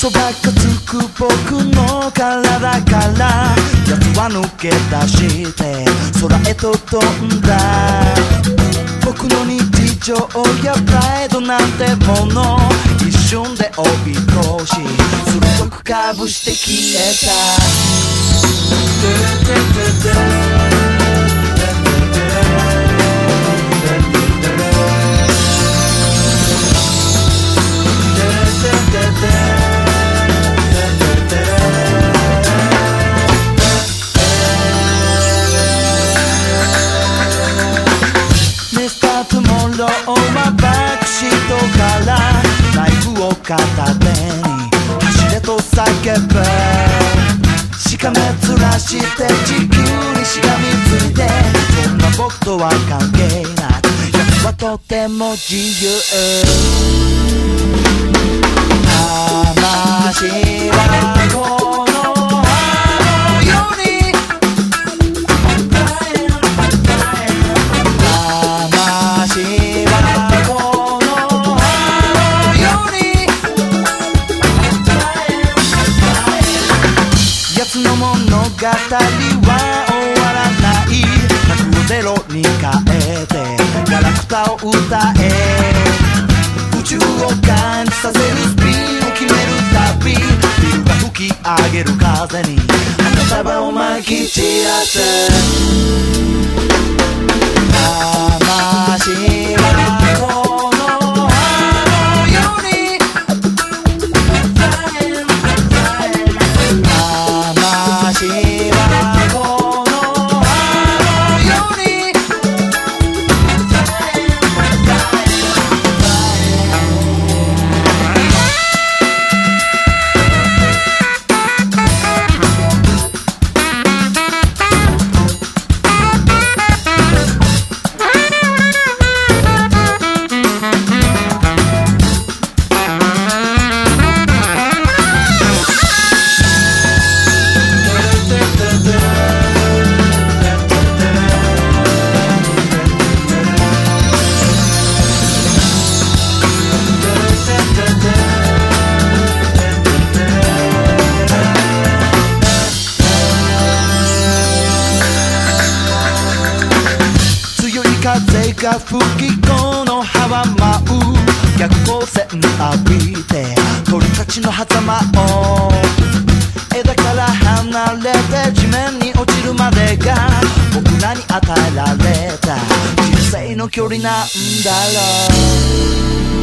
嘘ばっかつく僕の体からやつは抜け出して空へと飛んだ。僕の日常やプライドなんてもの一瞬で追い越し鋭くかぶして消えた。バックシートからナイフを片手に走れと叫ぶ。しかめ面して地球にしがみついてそんな僕とは関係なく奴はとても自由。魂はこの葉のように魂の物語は終わらない。100をゼロに変えてガラクタを歌え。宇宙を感じさせるスピンを決めるたびビルが吹き上げる風に花束をまき散らす。魂はこの葉のように魂はこの葉のように風が吹きこの葉は舞う。逆光線浴びて鳥たちの狭間を枝から離れて地面に落ちるまでが僕らに与えられた人生の距離なんだろう。